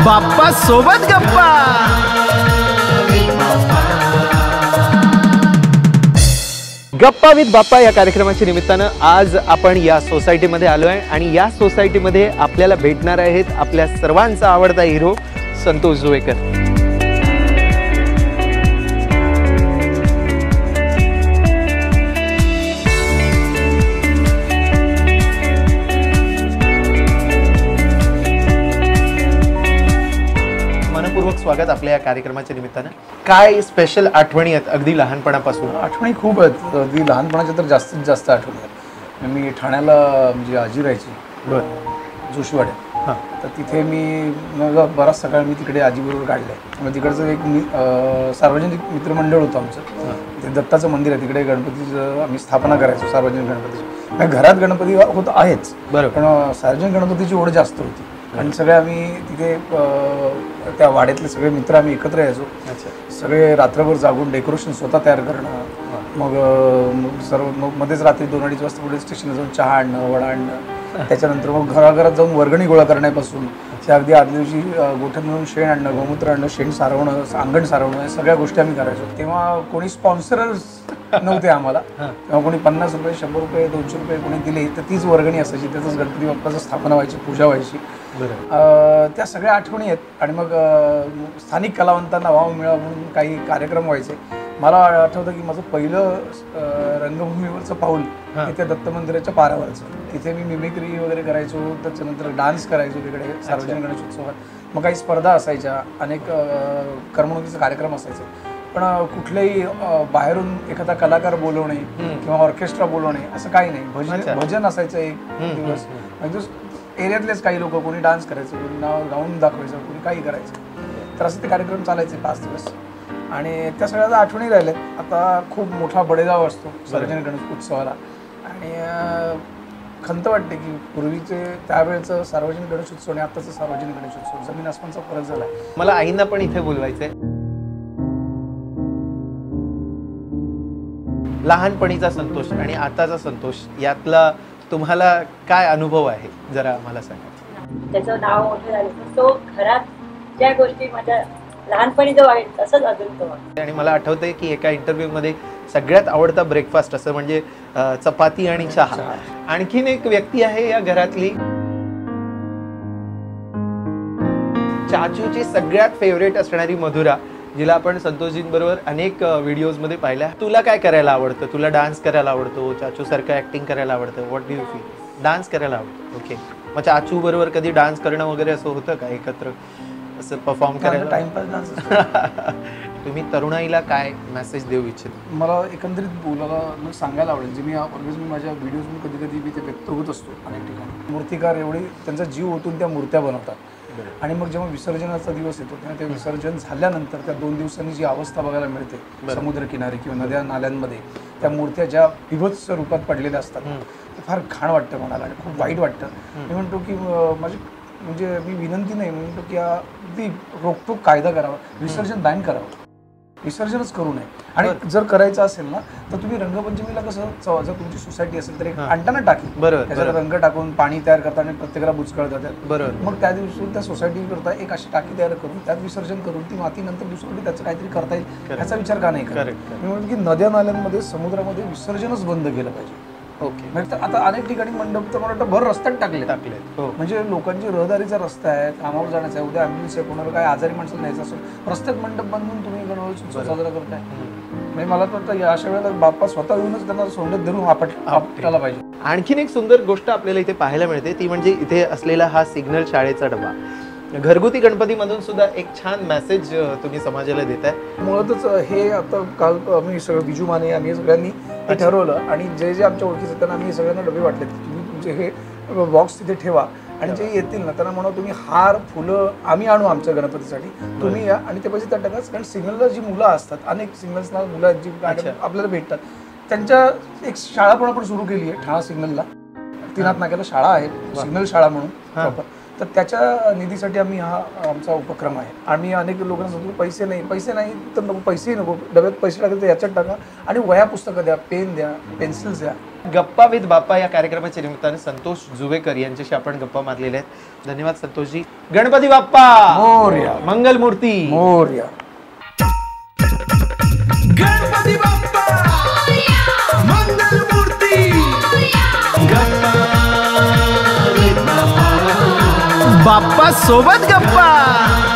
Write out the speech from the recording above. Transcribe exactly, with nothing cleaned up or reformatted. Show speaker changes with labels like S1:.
S1: बाप्पा सोबत गप्पा। गप्पा विथ बाप्पा या कार्यक्रमाच्या निमित्तानं आज आपण या सोसायटीमध्ये आलो आहे आणि या सोसायटीमध्ये आपल्याला भेटणार आहेत आपल्या सर्वांचा आवडता हिरो संतोष जुवेकर। मनपूर्वक स्वागत आपल्या या कार्यक्रमाच्या निमित्तानं। काय स्पेशल आठवणी आहेत अगदी लहानपणापासून?
S2: आठवणी खूप आहेत, अगदी लहानपणाच्या तर जास्तीत जास्त आठवणी आहेत। मी ठाण्याला म्हणजे आजी राहायची बरं जोशीवाड्यात, हां, तर तिथे मी मग बराच सकाळ मी तिकडे आजीबरोबर काढलं आहे। मग तिकडचं एक मी सार्वजनिक मित्रमंडळ होतं आमचं, ते दत्ताचं मंदिर आहे तिकडे, गणपतीचं आम्ही स्थापना करायचो सार्वजनिक गणपतीची। घरात गणपती होत आहेच बरं, पण सार्वजनिक गणपतीची ओढ जास्त होती आणि सगळे आम्ही तिथे त्या वाड्यातले सगळे मित्र आम्ही एकत्र यायचो। सगळे रात्रभर जागून डेकोरेशन स्वतः तयार करणं, मग सर्व मग मध्येच रात्री दोन अडीच वाजता पुढे स्टेशनला जाऊन चहा आणणं, वडा आणणं, त्याच्यानंतर मग घराघरात जाऊन वर्गणी गोळा करण्यापासून त्या अगदी आदल्या दिवशी गोठ्यात मिळून शेण आणणं, गोमूत्र आणणं, शेण सारवणं, अंगण सारवणं, या सगळ्या गोष्टी आम्ही करायचो। तेव्हा कोणी स्पॉन्सरर्स नव्हते आम्हाला, तेव्हा कोणी पन्नास रुपये शंभर रुपये दोनशे रुपये कोणी दिले तर तीच वर्गणी असायची, त्याचंच गणपती बाप्पाचं स्थापना व्हायची, पूजा व्हायची। त्या सगळ्या आठवणी आहेत। आणि मग स्थानिक कलावंतांना वाव मिळावा म्हणून काही कार्यक्रम व्हायचे। मला आठवतं की माझं पहिलं रंगभूमीवरचं पाऊल तिथे दत्त मंदिराच्या पारावरचं, तिथे मी मिमिक्री वगैरे करायचो, त्याच्यानंतर डान्स करायचो तिकडे सार्वजनिक गणेशोत्सवात। मग काही स्पर्धा असायच्या, अनेक करमणुकीचे कार्यक्रम असायचे, पण कुठलेही बाहेरून एखादा कलाकार बोलवणे किंवा ऑर्केस्ट्रा बोलवणे असं काही नाही। भजन भजन असायचं एक दिवस, म्हणजे एरियातलेच काही लोक, कोणी डान्स करायचं, कोणी नाव गाऊन दाखवायचं, कोणी काही करायचं, तर असं ते कार्यक्रम चालायचे पाच दिवस। आणि त्या सगळ्याचा आठवणी राहिल्यात। आता खूप मोठा बडेगाव असतो सार्वजनिक गणेश उत्सवाला, आणि खंत वाटते की पूर्वीचे त्यावेळेचं सार्वजनिक गणेशोत्सव आणि आताचं सार्वजनिक गणेशोत्सव जमीन आसमानचा फरक झाला आहे।
S1: मला आईंना पण इथे बोलवायचंय। लहानपणीचा संतोष आणि आताचा संतोष यातला तुम्हाला काय अनुभव आहे जरा मला सांगा।
S3: त्याचं नाव मोठं झालं, तो घरात ज्या गोष्टी माझ्या लहानपणी जो आहे तसंच अजून तो आहे।
S1: आणि मला आठवतंय की एका इंटरव्ह्यू मध्ये सगळ्यात आवडता ब्रेकफास्ट असं म्हणजे चपाती आणि चहा। आणखीन एक व्यक्ती आहे या घरातली, चाचूची सगळ्यात फेवरेट असणारी मधुरा, जिला आपण संतोषजींबरोबर अनेक व्हिडिओज मध्ये पाहिल्या। तुला काय करायला आवडतं? तुला डान्स करायला आवडतो, चाचू सारखं ऍक्टिंग करायला आवडतं? What do you feel? Dance करायला आवडतं, ओके। मग चाचू बरोबर कधी डान्स करणं वगैरे असं होतं का एकत्र, असं परफॉर्म करायला?
S2: Timepass dance.
S1: तुम्ही तरुणाईला काय मेसेज देऊ इच्छिता?
S2: मला एकंदरीत बोलायला मग सांगायला आवडेल, जे मी ऑलवेज मी माझ्या व्हिडिओजमध्ये कधी कधी मी ते व्यक्त होत असतो अनेक ठिकाणी। मूर्तिकार एवढी त्यांचा जीव ओतून त्या मूर्त्या बनवतात, आणि मग जेव्हा विसर्जनाचा दिवस येतो तेव्हा ते विसर्जन झाल्यानंतर त्या दोन दिवसांनी जी अवस्था बघायला मिळते समुद्रकिनारी किंवा नद्या नाल्यांमध्ये, त्या मूर्त्या ज्या विभत्स रूपात पडलेल्या असतात, ते फार घाण वाटतं मनाला आणि खूप वाईट वाटतं। मी म्हणतो की माझी म्हणजे मी विनंती नाही, मी म्हणतो की अगदी रोखोक कायदा करावा, विसर्जन बॅन करावं, विसर्जनच करू नये। आणि जर करायचं असेल ना तर तुम्ही रंगपंचमीला कसं, जर तुमची सोसायटी असेल तर एक आणताना टाकी, बरोबर, त्याच्यात रंग टाकून पाणी तयार करतात आणि प्रत्येकाला बुचकळतात, बरोबर, मग त्या दिवशी त्या सोसायटी करता एक अशी टाकी तयार करून त्यात विसर्जन करून ती माती नंतर दुसरीकडे त्याचं काहीतरी करता येईल याचा विचार का नाही करत? मी म्हणतो की नद्या नाल्यांमध्ये समुद्रामध्ये विसर्जनच बंद केलं पाहिजे, ओके। म्हणजे आता अनेक ठिकाणी मंडप तर मला वाटतं भर रस्त्यात टाकले टाकले म्हणजे लोकांची रहदारीचा रस्ता आहे, कामावर जाण्याचा आहे, उद्या ॲम्ब्युलन्स आहे, कोणाला काय आजारी माणसाला न्यायचं असेल, रस्त्यात मंडप बांधून तुम्ही गणेशोत्सव साजरा करताय। म्हणजे मला तर वाटतं अशा वेळेला बाप्पा स्वतः येऊनच त्यांना सोंडत धरून आपट आपटायला पाहिजे।
S1: आणखीन एक सुंदर गोष्ट आपल्याला इथे पाहायला मिळते, ती म्हणजे इथे असलेला हा सिग्नल शाळेचा डबा। घरगुती गणपतीमधून सुद्धा एक छान मेसेज तुम्ही समाजाला देताय।
S2: मुळातच हे आता काल आम्ही सगळं बिजू माने आम्ही सगळ्यांनी हे ठरवलं, आणि जे जे आमच्या ओळखीचे त्यांना आम्ही सगळ्यांना डबे वाटले, तुम्ही तुमचे हे बॉक्स तिथे ठेवा, आणि जे येतील ना त्यांना म्हणा तुम्ही हार फुलं आम्ही आणू आमच्या गणपतीसाठी, तुम्ही या आणि ते पैसे त्या टाका। कारण सिग्नलला जी मुलं असतात, अनेक सिग्नल्सला मुलं जी आपल्याला भेटतात, त्यांच्या एक शाळा पण आपण सुरू केली आहे ठाणा सिग्नलला, तीनाथ नाक्याला शाळा आहे सिग्नल शाळा म्हणून, तर त्याच्या निधीसाठी आम्ही हा आमचा उपक्रम आहे. आम्ही अनेक लोकांना सांगतो पैसे नाही पैसे नाही तर नको, पैसेही नको, डब्यात पैसे टाकले तर याच्यात टाका आणि वह्या पुस्तकं द्या, पेन द्या, पेन्सिल्स द्या.
S1: गप्पा विथ बाप्पा या कार्यक्रमाच्या निमित्ताने संतोष जुवेकर यांच्याशी आपण गप्पा मारलेल्या आहेत. धन्यवाद संतोषजी. गणपती बाप्पा
S2: मोरया,
S1: मंगलमूर्ती
S2: मोरया.
S4: गणपती बाप्पा मंगलमूर्ती गप्पा बाप्पा सोबत गप्पा.